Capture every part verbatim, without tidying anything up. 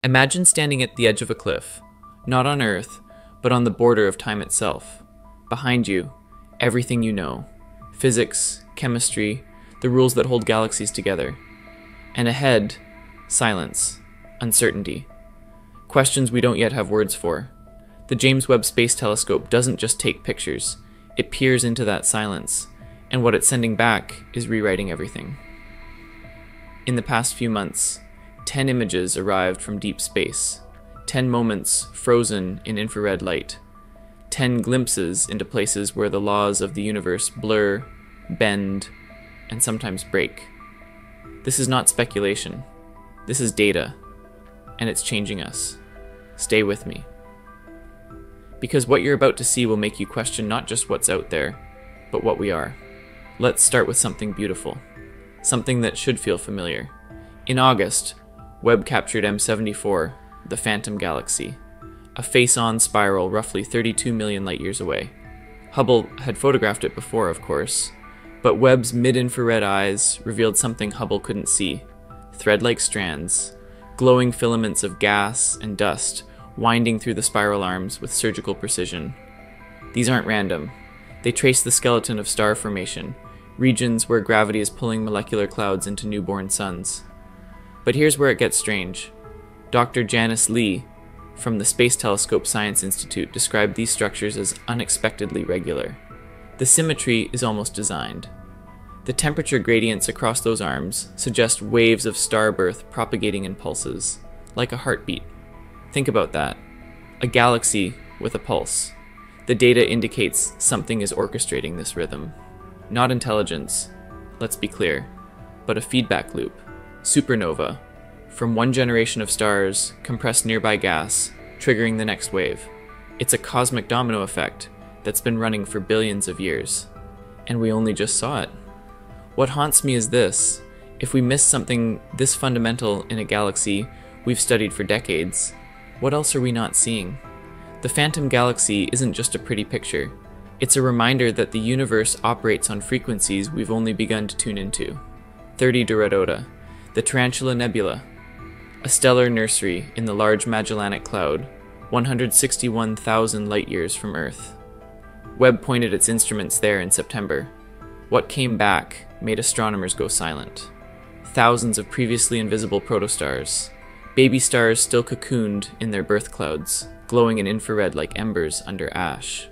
Imagine standing at the edge of a cliff, not on Earth, but on the border of time itself. Behind you, everything you know, physics, chemistry, the rules that hold galaxies together. And ahead, silence, uncertainty, questions we don't yet have words for. The James Webb Space Telescope doesn't just take pictures, it peers into that silence, and what it's sending back is rewriting everything. In the past few months, ten images arrived from deep space, ten moments frozen in infrared light, ten glimpses into places where the laws of the universe blur, bend, and sometimes break. This is not speculation. This is data, and it's changing us. Stay with me. Because what you're about to see will make you question not just what's out there, but what we are. Let's start with something beautiful. Something that should feel familiar. In August, Webb captured M seventy-four, the Phantom Galaxy, a face-on spiral roughly thirty-two million light-years away. Hubble had photographed it before, of course, but Webb's mid-infrared eyes revealed something Hubble couldn't see. Thread-like strands, glowing filaments of gas and dust winding through the spiral arms with surgical precision. These aren't random. They trace the skeleton of star formation, regions where gravity is pulling molecular clouds into newborn suns. But here's where it gets strange. Doctor Janice Lee from the Space Telescope Science Institute described these structures as unexpectedly regular. The symmetry is almost designed. The temperature gradients across those arms suggest waves of star birth propagating in pulses, like a heartbeat. Think about that. A galaxy with a pulse. The data indicates something is orchestrating this rhythm. Not intelligence, let's be clear, but a feedback loop. Supernova. From one generation of stars, compressed nearby gas, triggering the next wave. It's a cosmic domino effect that's been running for billions of years. And we only just saw it. What haunts me is this. If we miss something this fundamental in a galaxy we've studied for decades, what else are we not seeing? The Phantom Galaxy isn't just a pretty picture. It's a reminder that the universe operates on frequencies we've only begun to tune into. thirty Rewrote, the Tarantula Nebula, a stellar nursery in the Large Magellanic Cloud, one hundred sixty-one thousand light-years from Earth. Webb pointed its instruments there in September. What came back made astronomers go silent. Thousands of previously invisible protostars, baby stars still cocooned in their birth clouds, glowing in infrared like embers under ash.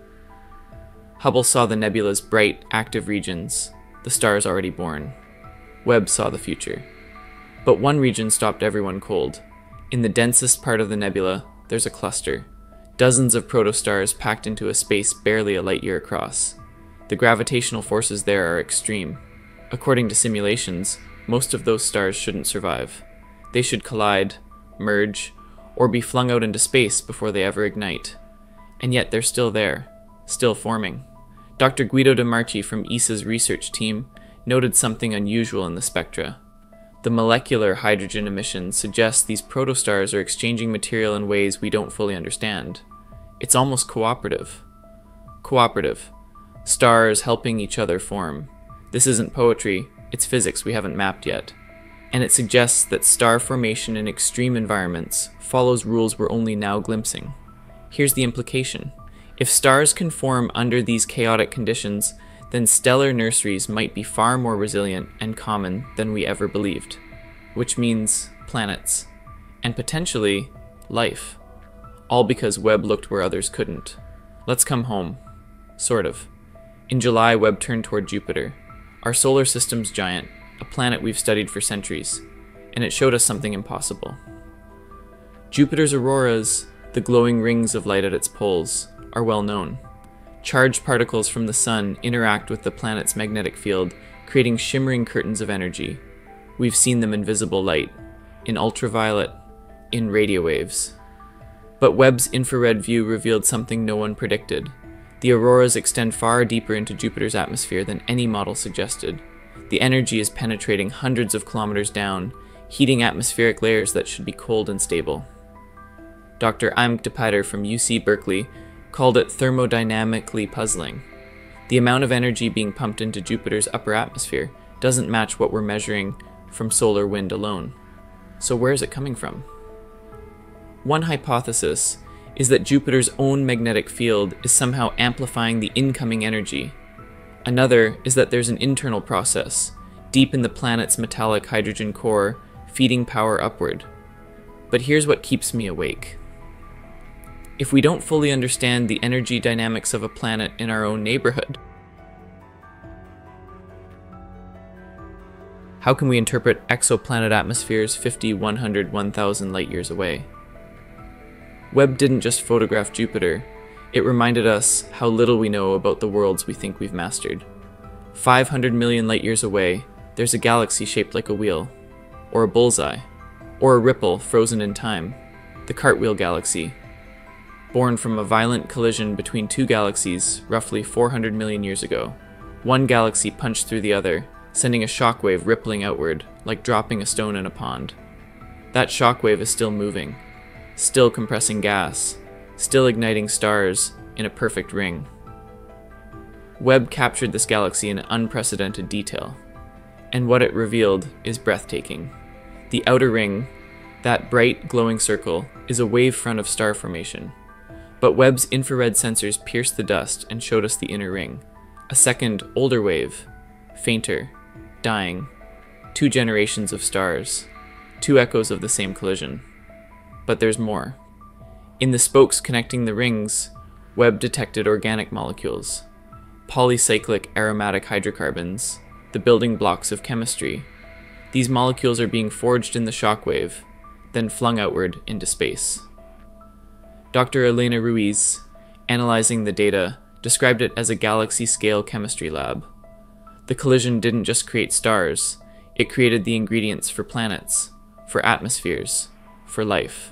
Hubble saw the nebula's bright, active regions, the stars already born. Webb saw the future. But one region stopped everyone cold. In the densest part of the nebula, there's a cluster. Dozens of protostars packed into a space barely a light-year across. The gravitational forces there are extreme. According to simulations, most of those stars shouldn't survive. They should collide, merge, or be flung out into space before they ever ignite. And yet they're still there, still forming. Doctor Guido De Marchi from E S A's research team noted something unusual in the spectra. The molecular hydrogen emissions suggest these protostars are exchanging material in ways we don't fully understand. It's almost cooperative. Cooperative. Stars helping each other form. This isn't poetry, it's physics we haven't mapped yet. And it suggests that star formation in extreme environments follows rules we're only now glimpsing. Here's the implication. If stars can form under these chaotic conditions, then stellar nurseries might be far more resilient and common than we ever believed. Which means planets. And potentially, life. All because Webb looked where others couldn't. Let's come home. Sort of. In July, Webb turned toward Jupiter, our solar system's giant, a planet we've studied for centuries, and it showed us something impossible. Jupiter's auroras, the glowing rings of light at its poles, are well known. Charged particles from the sun interact with the planet's magnetic field, creating shimmering curtains of energy. We've seen them in visible light, in ultraviolet, in radio waves. But Webb's infrared view revealed something no one predicted. The auroras extend far deeper into Jupiter's atmosphere than any model suggested. The energy is penetrating hundreds of kilometers down, heating atmospheric layers that should be cold and stable. Doctor Imke de Peyter from U C Berkeley called it thermodynamically puzzling. The amount of energy being pumped into Jupiter's upper atmosphere doesn't match what we're measuring from solar wind alone. So where is it coming from? One hypothesis is that Jupiter's own magnetic field is somehow amplifying the incoming energy. Another is that there's an internal process, deep in the planet's metallic hydrogen core, feeding power upward. But here's what keeps me awake. If we don't fully understand the energy dynamics of a planet in our own neighborhood, how can we interpret exoplanet atmospheres fifty, one hundred, one thousand light years away? Webb didn't just photograph Jupiter, it reminded us how little we know about the worlds we think we've mastered. five hundred million light years away, there's a galaxy shaped like a wheel, or a bullseye, or a ripple frozen in time, the Cartwheel Galaxy, born from a violent collision between two galaxies roughly four hundred million years ago. One galaxy punched through the other, sending a shockwave rippling outward, like dropping a stone in a pond. That shockwave is still moving, still compressing gas, still igniting stars in a perfect ring. Webb captured this galaxy in unprecedented detail, and what it revealed is breathtaking. The outer ring, that bright glowing circle, is a wave front of star formation, but Webb's infrared sensors pierced the dust and showed us the inner ring, a second, older wave, fainter, dying, two generations of stars, two echoes of the same collision. But there's more. In the spokes connecting the rings, Webb detected organic molecules, polycyclic aromatic hydrocarbons, the building blocks of chemistry. These molecules are being forged in the shockwave, then flung outward into space. Doctor Elena Ruiz, analyzing the data, described it as a galaxy-scale chemistry lab. The collision didn't just create stars, it created the ingredients for planets, for atmospheres, for life.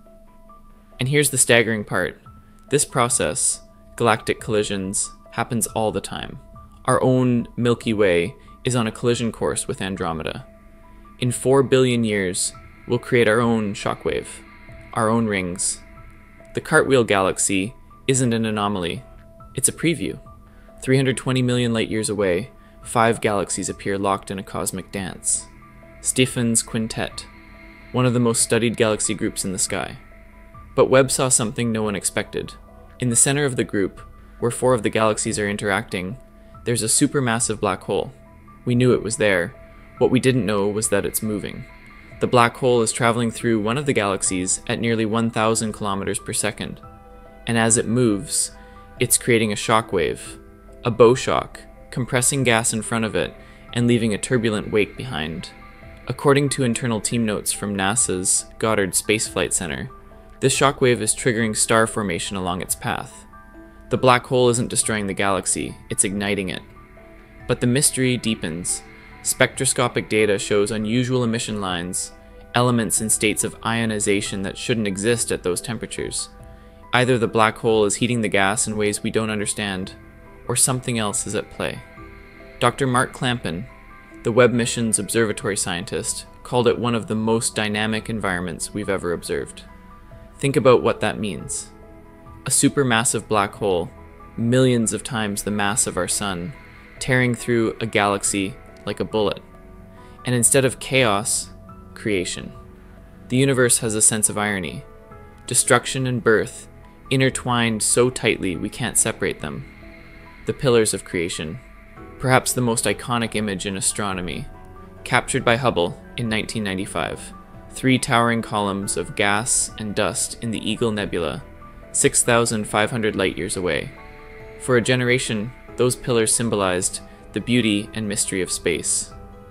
And here's the staggering part. This process, galactic collisions, happens all the time. Our own Milky Way is on a collision course with Andromeda. In four billion years, we'll create our own shockwave, our own rings. The Cartwheel Galaxy isn't an anomaly, it's a preview. three hundred twenty million light years away, five galaxies appear locked in a cosmic dance. Stephan's Quintet, one of the most studied galaxy groups in the sky. But Webb saw something no one expected. In the center of the group, where four of the galaxies are interacting, there's a supermassive black hole. We knew it was there. What we didn't know was that it's moving. The black hole is traveling through one of the galaxies at nearly one thousand kilometers per second. And as it moves, it's creating a shockwave, a bow shock, compressing gas in front of it and leaving a turbulent wake behind. According to internal team notes from NASA's Goddard Space Flight Center, this shockwave is triggering star formation along its path. The black hole isn't destroying the galaxy, it's igniting it. But the mystery deepens. Spectroscopic data shows unusual emission lines, elements in states of ionization that shouldn't exist at those temperatures. Either the black hole is heating the gas in ways we don't understand, or something else is at play. Doctor Mark Clampin, the Webb mission's observatory scientist, called it one of the most dynamic environments we've ever observed. Think about what that means. A supermassive black hole, millions of times the mass of our sun, tearing through a galaxy like a bullet. And instead of chaos, creation. The universe has a sense of irony. Destruction and birth, intertwined so tightly we can't separate them. The pillars of creation, perhaps the most iconic image in astronomy, captured by Hubble in nineteen ninety-five. Three towering columns of gas and dust in the Eagle Nebula, six thousand five hundred light years away. For a generation, those pillars symbolized the beauty and mystery of space.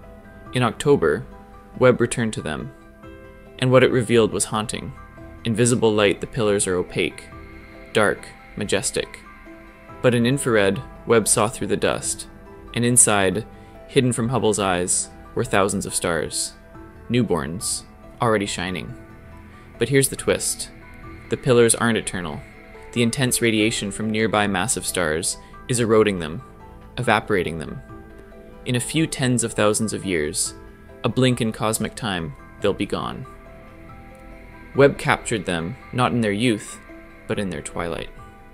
In October, Webb returned to them, and what it revealed was haunting. Invisible light, the pillars are opaque, dark, majestic. But in infrared, Webb saw through the dust, and inside, hidden from Hubble's eyes, were thousands of stars. Newborns, already shining. But here's the twist. The pillars aren't eternal. The intense radiation from nearby massive stars is eroding them, evaporating them. In a few tens of thousands of years, a blink in cosmic time, they'll be gone. Webb captured them, not in their youth, but in their twilight.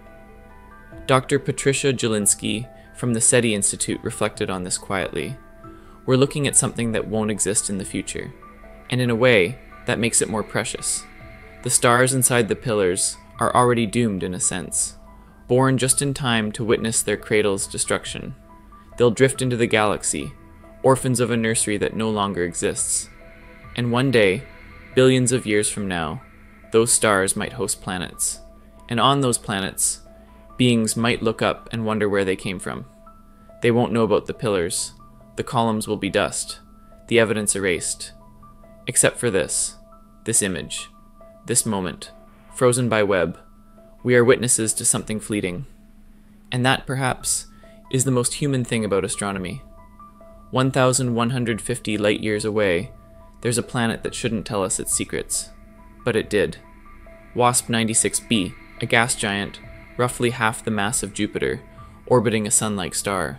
Doctor Patricia Jelinski from the SETI Institute reflected on this quietly. We're looking at something that won't exist in the future, and in a way, that makes it more precious. The stars inside the pillars are already doomed in a sense, born just in time to witness their cradle's destruction. They'll drift into the galaxy, orphans of a nursery that no longer exists. And one day, billions of years from now, those stars might host planets. And on those planets, beings might look up and wonder where they came from. They won't know about the pillars. The columns will be dust, the evidence erased. Except for this, this image, this moment, frozen by Webb. We are witnesses to something fleeting. And that, perhaps, is the most human thing about astronomy. one thousand one hundred fifty light years away, there's a planet that shouldn't tell us its secrets. But it did. WASP ninety-six b, a gas giant, roughly half the mass of Jupiter, orbiting a sun-like star.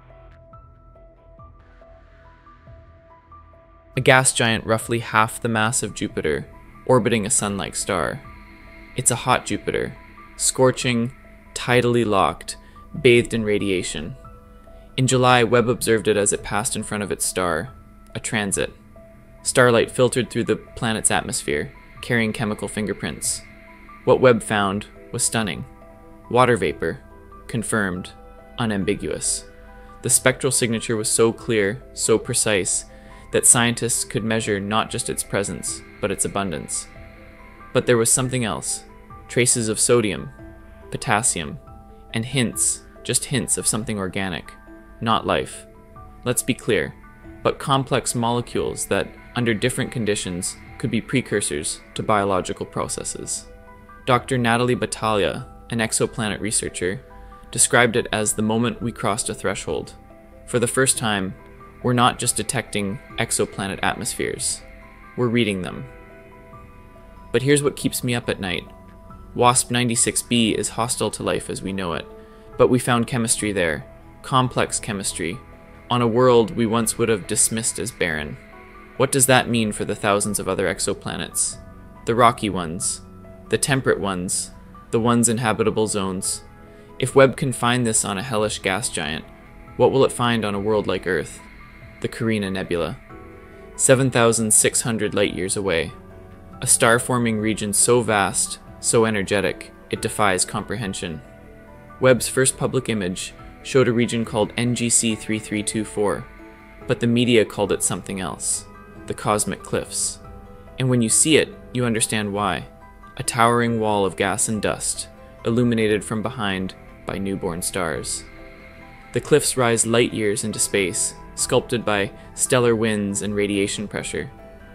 A gas giant roughly half the mass of Jupiter, orbiting a sun-like star. It's a hot Jupiter, scorching, tidally locked, bathed in radiation. In July, Webb observed it as it passed in front of its star, a transit. Starlight filtered through the planet's atmosphere, carrying chemical fingerprints. What Webb found was stunning. Water vapor, confirmed, unambiguous. The spectral signature was so clear, so precise, that scientists could measure not just its presence, but its abundance. But there was something else. Traces of sodium, potassium, and hints, just hints of something organic, not life. Let's be clear, but complex molecules that, under different conditions, could be precursors to biological processes. Doctor Natalie Batalha, an exoplanet researcher, described it as the moment we crossed a threshold. For the first time, we're not just detecting exoplanet atmospheres, we're reading them. But here's what keeps me up at night. WASP ninety-six b is hostile to life as we know it, but we found chemistry there, complex chemistry, on a world we once would have dismissed as barren. What does that mean for the thousands of other exoplanets? The rocky ones, the temperate ones, the ones in habitable zones. If Webb can find this on a hellish gas giant, what will it find on a world like Earth? The Carina Nebula, seven thousand six hundred light-years away. A star-forming region so vast, so energetic, it defies comprehension. Webb's first public image showed a region called N G C thirty-three twenty-four, but the media called it something else, the Cosmic Cliffs. And when you see it, you understand why. A towering wall of gas and dust, illuminated from behind by newborn stars. The cliffs rise light-years into space, sculpted by stellar winds and radiation pressure.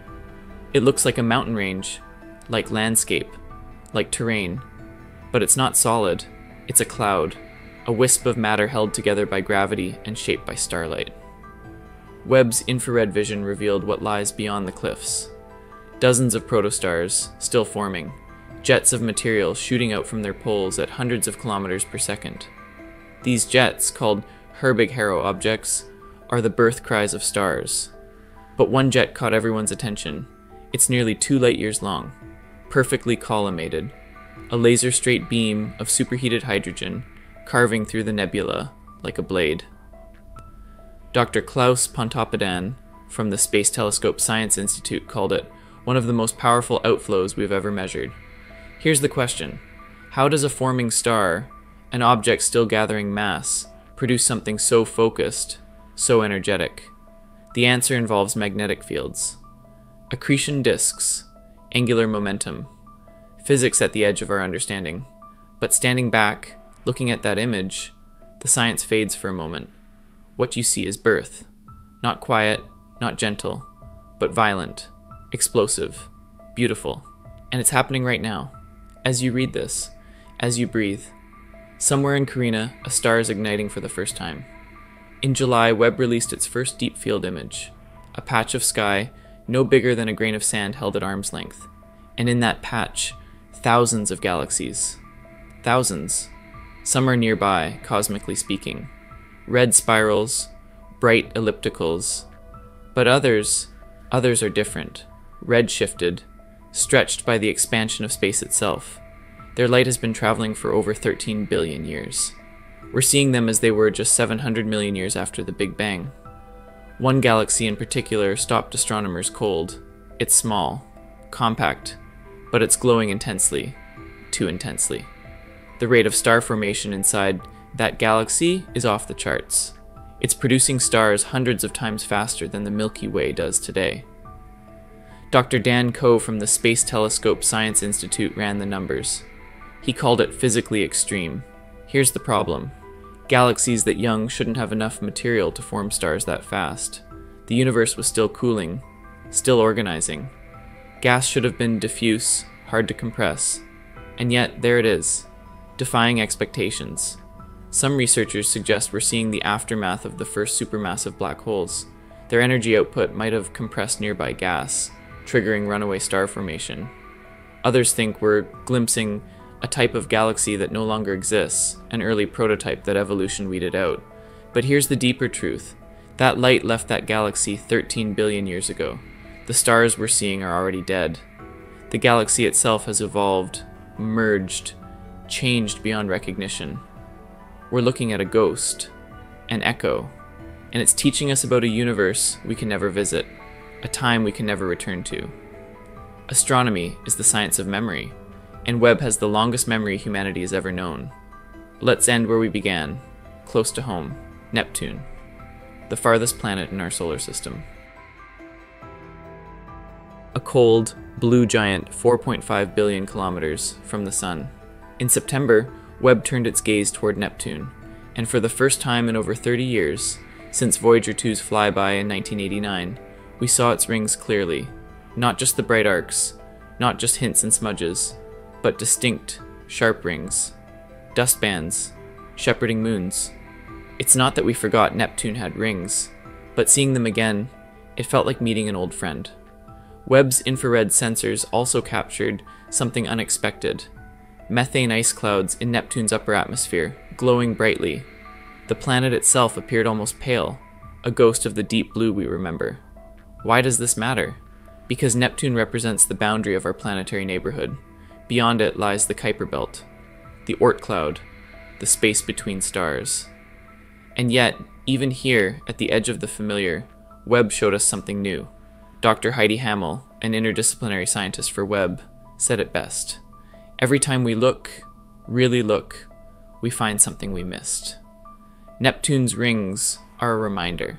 It looks like a mountain range, like landscape, like terrain, but it's not solid, it's a cloud, a wisp of matter held together by gravity and shaped by starlight. Webb's infrared vision revealed what lies beyond the cliffs. Dozens of protostars, still forming, jets of material shooting out from their poles at hundreds of kilometers per second. These jets, called Herbig-Haro objects, are the birth cries of stars. But one jet caught everyone's attention. It's nearly two light-years long, perfectly collimated, a laser-straight beam of superheated hydrogen carving through the nebula like a blade. Doctor Klaus Pontoppidan from the Space Telescope Science Institute called it one of the most powerful outflows we've ever measured. Here's the question. How does a forming star, an object still gathering mass, produce something so focused, so energetic? The answer involves magnetic fields. Accretion disks, angular momentum, physics at the edge of our understanding. But standing back, looking at that image, the science fades for a moment. What you see is birth. Not quiet, not gentle, but violent, explosive, beautiful. And it's happening right now. As you read this, as you breathe. Somewhere in Carina, a star is igniting for the first time. In July, Webb released its first deep field image, a patch of sky no bigger than a grain of sand held at arm's length. And in that patch, thousands of galaxies. Thousands. Some are nearby, cosmically speaking. Red spirals, bright ellipticals. But others, others are different. Red-shifted, stretched by the expansion of space itself. Their light has been traveling for over thirteen billion years. We're seeing them as they were just seven hundred million years after the Big Bang. One galaxy in particular stopped astronomers cold. It's small, compact, but it's glowing intensely, too intensely. The rate of star formation inside that galaxy is off the charts. It's producing stars hundreds of times faster than the Milky Way does today. Doctor Dan Coe from the Space Telescope Science Institute ran the numbers. He called it physically extreme. Here's the problem. Galaxies that young shouldn't have enough material to form stars that fast. The universe was still cooling, still organizing. Gas should have been diffuse, hard to compress. And yet, there it is, defying expectations. Some researchers suggest we're seeing the aftermath of the first supermassive black holes. Their energy output might have compressed nearby gas, triggering runaway star formation. Others think we're glimpsing a type of galaxy that no longer exists, an early prototype that evolution weeded out. But here's the deeper truth. That light left that galaxy thirteen billion years ago. The stars we're seeing are already dead. The galaxy itself has evolved, merged, changed beyond recognition. We're looking at a ghost, an echo, and it's teaching us about a universe we can never visit, a time we can never return to. Astronomy is the science of memory, and Webb has the longest memory humanity has ever known. Let's end where we began, close to home, Neptune, the farthest planet in our solar system. A cold, blue giant four point five billion kilometers from the Sun. In September, Webb turned its gaze toward Neptune, and for the first time in over thirty years, since Voyager two's flyby in nineteen eighty-nine, we saw its rings clearly. Not just the bright arcs, not just hints and smudges, but distinct, sharp rings, dust bands, shepherding moons. It's not that we forgot Neptune had rings, but seeing them again, it felt like meeting an old friend. Webb's infrared sensors also captured something unexpected. Methane ice clouds in Neptune's upper atmosphere, glowing brightly. The planet itself appeared almost pale, a ghost of the deep blue we remember. Why does this matter? Because Neptune represents the boundary of our planetary neighborhood. Beyond it lies the Kuiper Belt, the Oort cloud, the space between stars. And yet, even here, at the edge of the familiar, Webb showed us something new. Doctor Heidi Hamel, an interdisciplinary scientist for Webb, said it best. Every time we look, really look, we find something we missed. Neptune's rings are a reminder,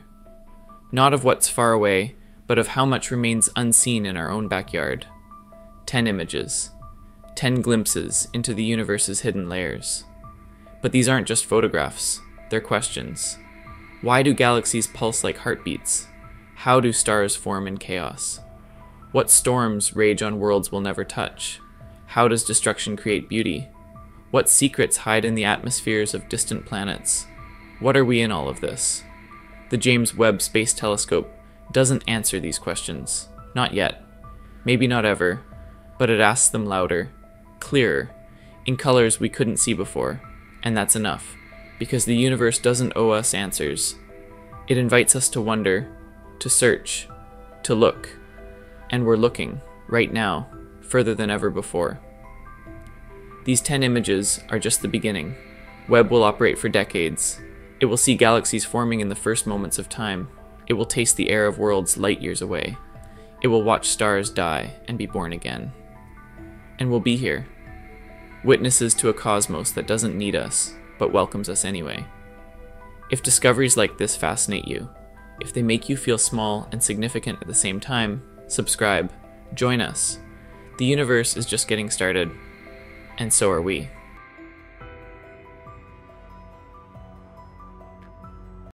not of what's far away, but of how much remains unseen in our own backyard. Ten images, ten glimpses into the universe's hidden layers. But these aren't just photographs, they're questions. Why do galaxies pulse like heartbeats? How do stars form in chaos? What storms rage on worlds we'll never touch? How does destruction create beauty? What secrets hide in the atmospheres of distant planets? What are we in all of this? The James Webb Space Telescope doesn't answer these questions. Not yet. Maybe not ever. But it asks them louder, clearer, in colors we couldn't see before. And that's enough, because the universe doesn't owe us answers. It invites us to wonder, to search, to look. And we're looking, right now, further than ever before. These ten images are just the beginning. Webb will operate for decades. It will see galaxies forming in the first moments of time. It will taste the air of worlds light years away. It will watch stars die and be born again. And we'll be here, witnesses to a cosmos that doesn't need us, but welcomes us anyway. If discoveries like this fascinate you, if they make you feel small and significant at the same time, subscribe, join us. The universe is just getting started, and so are we.